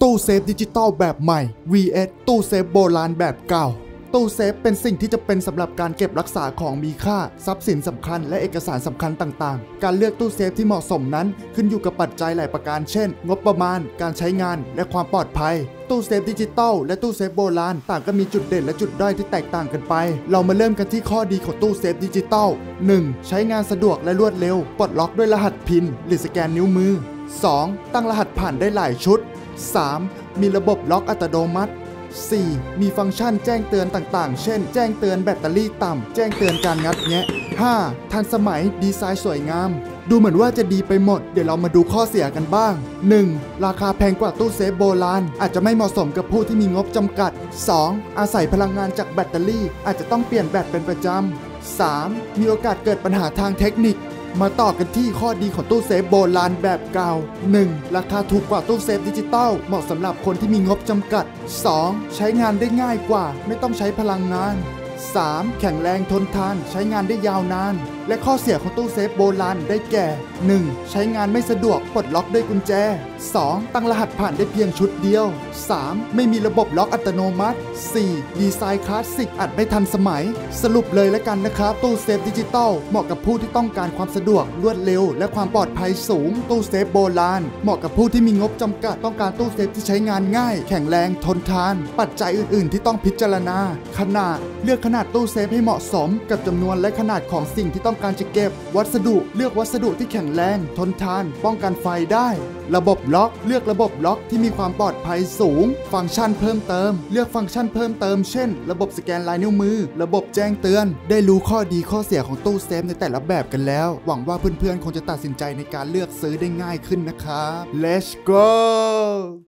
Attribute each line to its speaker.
Speaker 1: ตู้เซฟดิจิตอลแบบใหม่ vs ตู้เซฟโบราณแบบเก่าตู้เซฟเป็นสิ่งที่จะเป็นสำหรับการเก็บรักษาของมีค่าทรัพย์สินสำคัญและเอกสารสำคัญต่างๆการเลือกตู้เซฟที่เหมาะสมนั้นขึ้นอยู่กับปัจจัยหลายประการเช่นงบประมาณการใช้งานและความปลอดภัยตู้เซฟดิจิตอลและตู้เซฟโบราณต่างก็มีจุดเด่นและจุดด้อยที่แตกต่างกันไปเรามาเริ่มกันที่ข้อดีของตู้เซฟดิจิตอล 1. ใช้งานสะดวกและรวดเร็วปลดล็อกด้วยรหัสพินหรือสแกนนิ้วมือ 2. ตั้งรหัสผ่านได้หลายชุด 3. มีระบบล็อกอัตโนมัติ 4. มีฟังก์ชันแจ้งเตือนต่างๆเช่นแจ้งเตือนแบตเตอรี่ต่ำแจ้งเตือนการงัดแงะ 5. ทันสมัยดีไซน์สวยงามดูเหมือนว่าจะดีไปหมดเดี๋ยวเรามาดูข้อเสียกันบ้าง 1. ราคาแพงกว่าตู้เซฟโบราณอาจจะไม่เหมาะสมกับผู้ที่มีงบจำกัด 2. อาศัยพลังงานจากแบตเตอรี่อาจจะต้องเปลี่ยนแบตเป็นประจำ 3. มีโอกาสเกิดปัญหาทางเทคนิคมาต่อกันที่ข้อดีของตู้เซฟโบราณแบบเก่า 1. ราคาถูกกว่าตู้เซฟดิจิตอลเหมาะสำหรับคนที่มีงบจำกัด 2. ใช้งานได้ง่ายกว่าไม่ต้องใช้พลังงาน 3. แข็งแรงทนทานใช้งานได้ยาวนานและข้อเสียของตู้เซฟโบราณได้แก่ 1. ใช้งานไม่สะดวกปลดล็อกด้วยกุญแจ 2. ตั้งรหัสผ่านได้เพียงชุดเดียว 3. ไม่มีระบบล็อกอัตโนมัติ 4. ดีไซน์คลาสสิกอาจไม่ทันสมัยสรุปเลยแล้วกันนะครับตู้เซฟดิจิตอลเหมาะกับผู้ที่ต้องการความสะดวกรวดเร็วและความปลอดภัยสูงตู้เซฟโบราณเหมาะกับผู้ที่มีงบจำกัดต้องการตู้เซฟที่ใช้งานง่ายแข็งแรงทนทานปัจจัยอื่นๆที่ต้องพิจารณาขนาดเลือกขนาดตู้เซฟให้เหมาะสมกับจำนวนและขนาดของสิ่งที่ต้องการจะเก็บวัสดุเลือกวัสดุที่แข็งแรงทนทานป้องกันไฟได้ระบบล็อกเลือกระบบล็อกที่มีความปลอดภัยสูงฟังก์ชันเพิ่มเติมเลือกฟังก์ชันเพิ่มเติมเช่นระบบสแกนลายนิ้วมือระบบแจ้งเตือนได้รู้ข้อดีข้อเสียของตู้เซฟในแต่ละแบบกันแล้วหวังว่าเพื่อนๆคงจะตัดสินใจในการเลือกซื้อได้ง่ายขึ้นนะครับ Let's go